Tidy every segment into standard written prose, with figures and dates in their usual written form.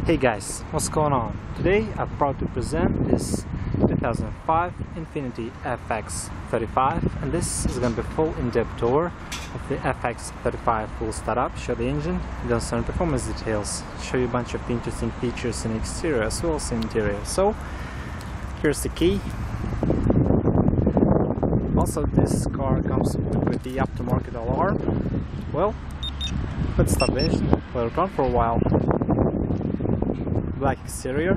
Hey guys, what's going on? Today I'm proud to present this 2005 Infiniti FX35, and this is going to be a full in-depth tour of the FX35 full startup, show the engine, then some performance details, show you a bunch of interesting features in the exterior as well as in the interior. So here's the key. Also, this car comes with the aftermarket alarm. Well, let's stop the engine, let it run for a while. Black exterior,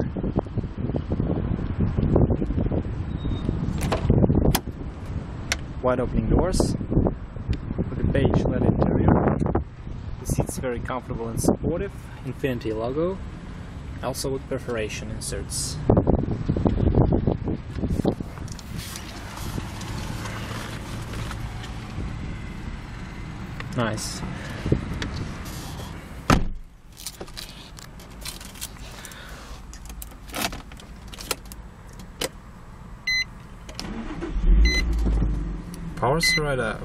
wide opening doors with a beige LED interior. The seat's very comfortable and supportive. Infiniti logo, also with perforation inserts. Nice. Power's right up.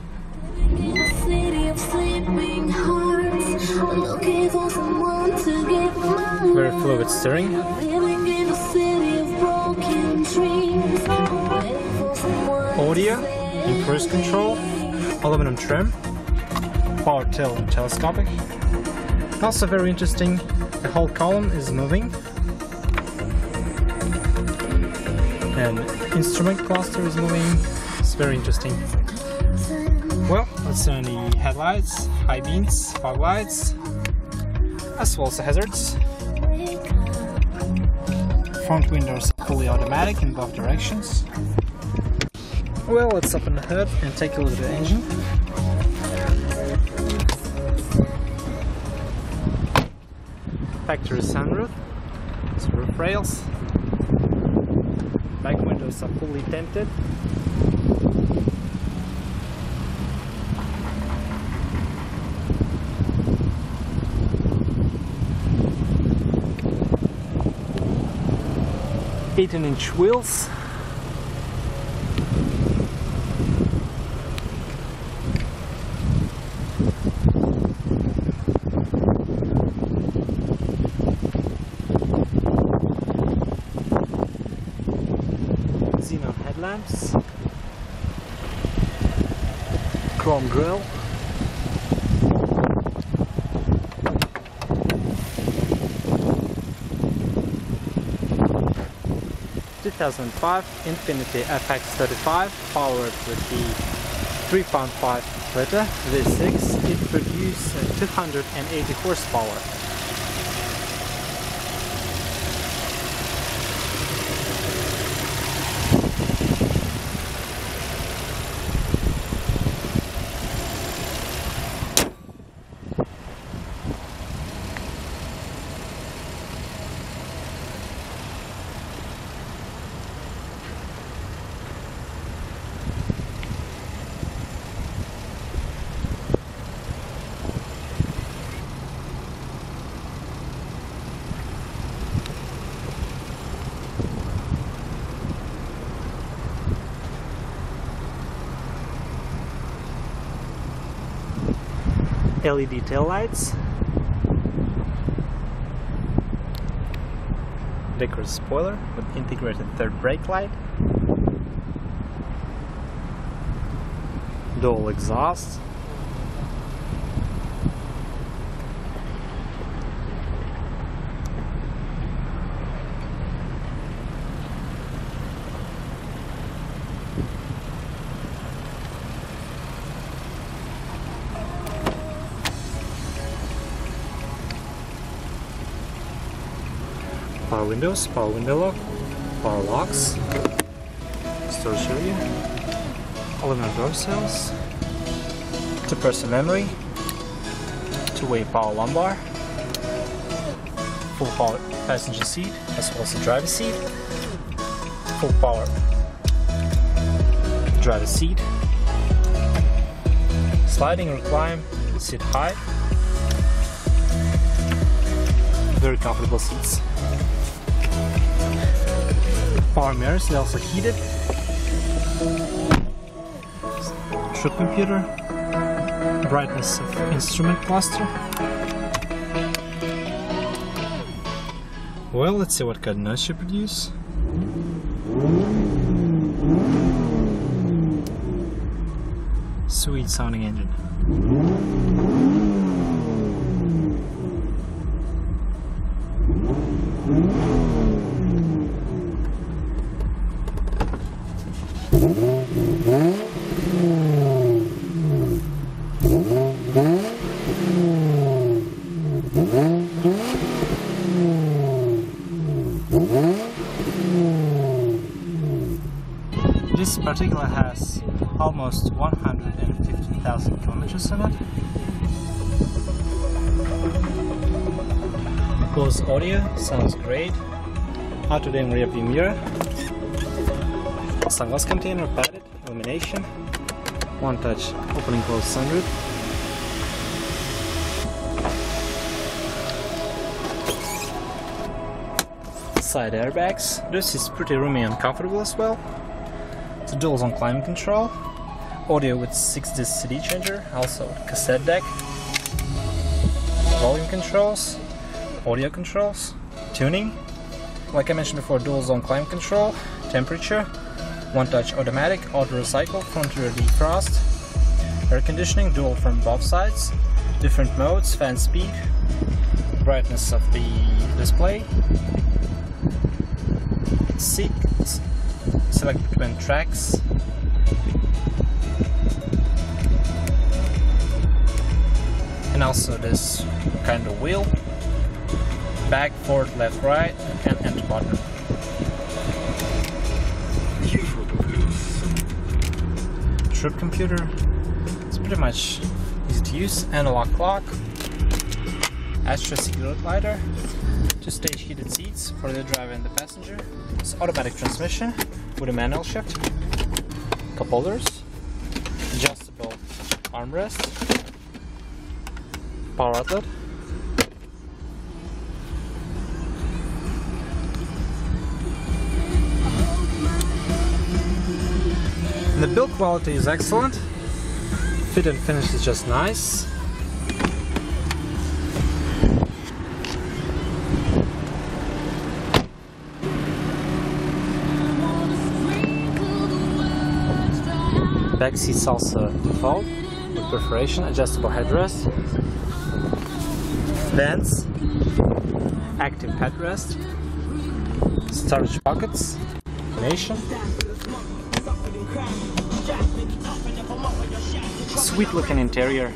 Very fluid steering. Audio and cruise control. Aluminum trim. Power tilt and telescopic. Also very interesting, the whole column is moving. And instrument cluster is moving. It's very interesting. Well, let's turn the headlights, high beams, fog lights, as well as the hazards. Front windows are fully automatic in both directions. Well, let's open the hood and take a look at the engine. Factory sunroof, roof rails. Back windows are fully tinted. Eighteen-inch wheels. Xenon headlamps. Chrome grille. The 2005 Infiniti FX35, powered with the 3.5 liter V6. It produces 280 horsepower. LED taillights, decorative spoiler with integrated third brake light, dual exhaust, power windows, power window lock, power locks, storage area, aluminum door cells, 2-person memory, 2-way power lumbar, full power passenger seat as well as the driver's seat, full power driver's seat, sliding recline seat height, very comfortable seats. Power mirrors, they're also heated. Trip computer, brightness of instrument cluster, Well, let's see what kind of noise she produces. Sweet sounding engine. This particular has almost 150,000 kilometers on it. Bose audio sounds great. Auto-dim rear view mirror. Sunglass container, padded, illumination. One touch opening close sunroof. Side airbags. This is pretty roomy and comfortable as well. It's a dual zone climate control. Audio with 6-disc CD changer, also cassette deck. Volume controls, audio controls, tuning. Like I mentioned before, dual zone climate control, temperature, one touch automatic, auto recycle, front rear defrost, air conditioning, dual from both sides, different modes, fan speed, brightness of the display, seats, select between tracks, and also this kind of wheel, back, forward, left, right, and enter button. Trip computer, it's pretty much easy to use, analog clock, Astra cigarette lighter, 2-stage heated seats for the driver and the passenger. It's automatic transmission with a manual shift, cup holders, adjustable armrest, power outlet, and the build quality is excellent. Fit and finish is just nice. Back seats also default with perforation, adjustable headrest, vents, active headrest, storage pockets, combination. Sweet looking interior.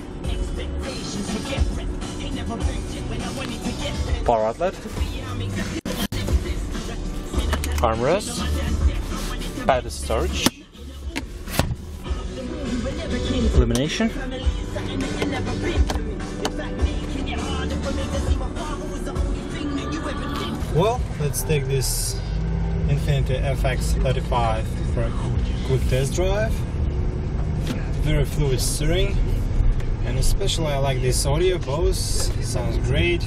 Power outlet, armrest, padded storage, illumination. Well, let's take this Infiniti FX35 for a quick test drive. Very fluid steering, and especially I like this audio. Bose sounds great.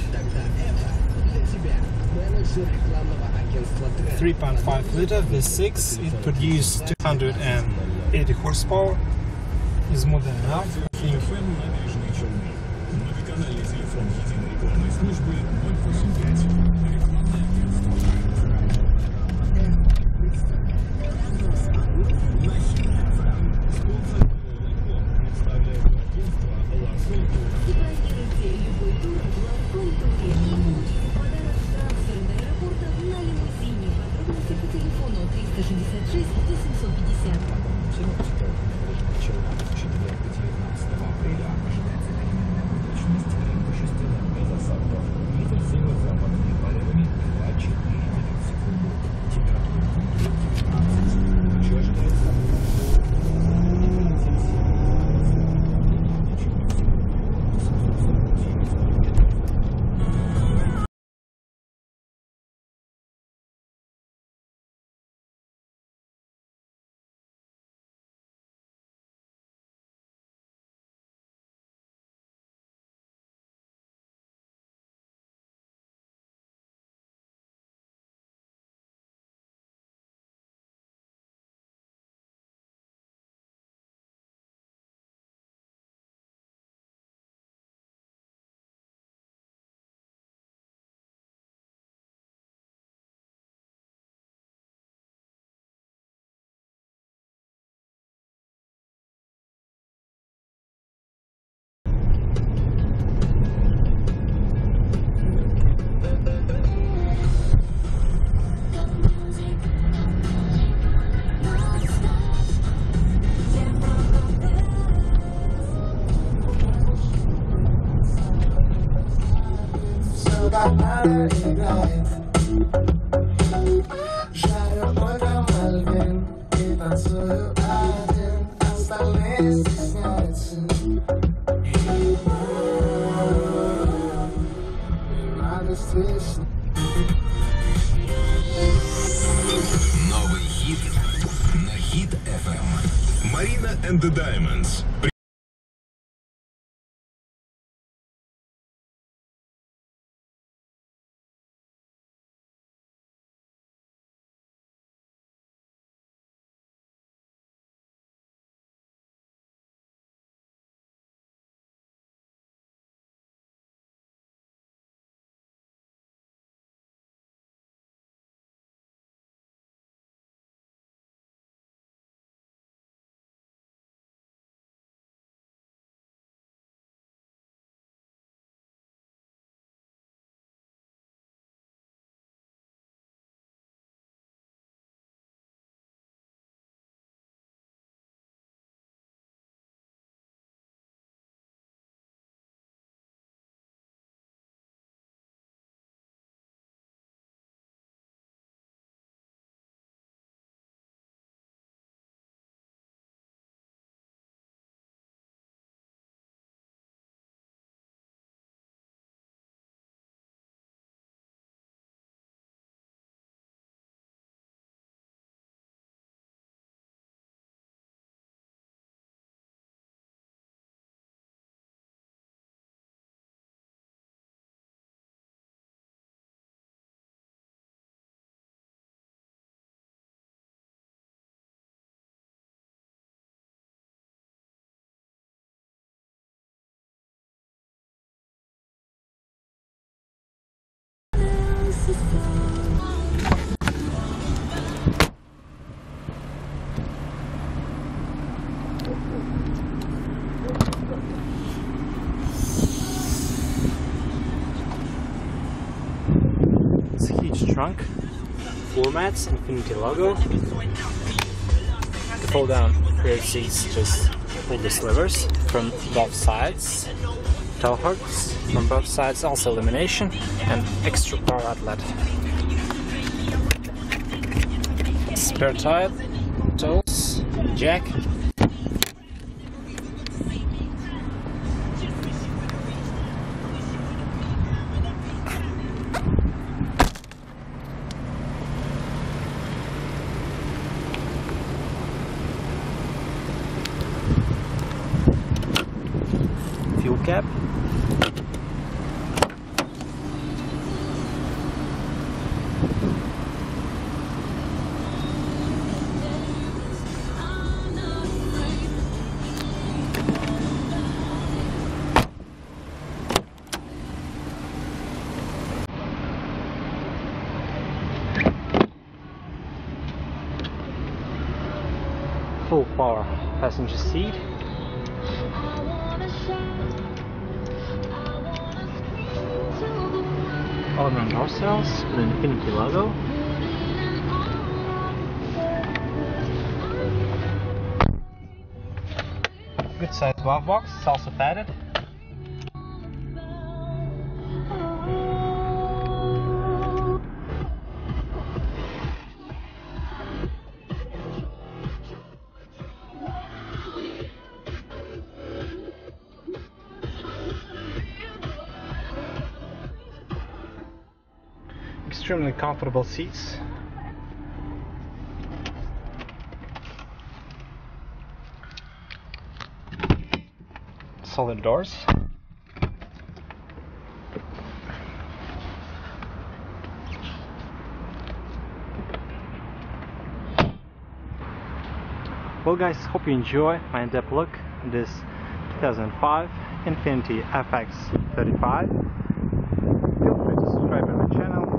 3.5 liter V6, it produced 280 horsepower. Is more than enough, I think. para играет. Жарю только Мальвин и танцую один. Остальные стесняются. И радость вечна. Новый хит на Хит FM. Марина and the Diamonds. It's a huge trunk, floor mats, Infiniti logo. To fold down rear seats, just pull the slivers from both sides. Tow hooks from both sides, also illumination, and extra power outlet. Spare tire, tools, jack. Fuel cap. Full power passenger seat. Aluminum door cells with an Infiniti logo. Good sized glove box, it's also padded. Extremely comfortable seats. Solid doors. Well guys, hope you enjoy my in-depth look at this 2005 Infiniti FX35. Feel free to subscribe to my channel.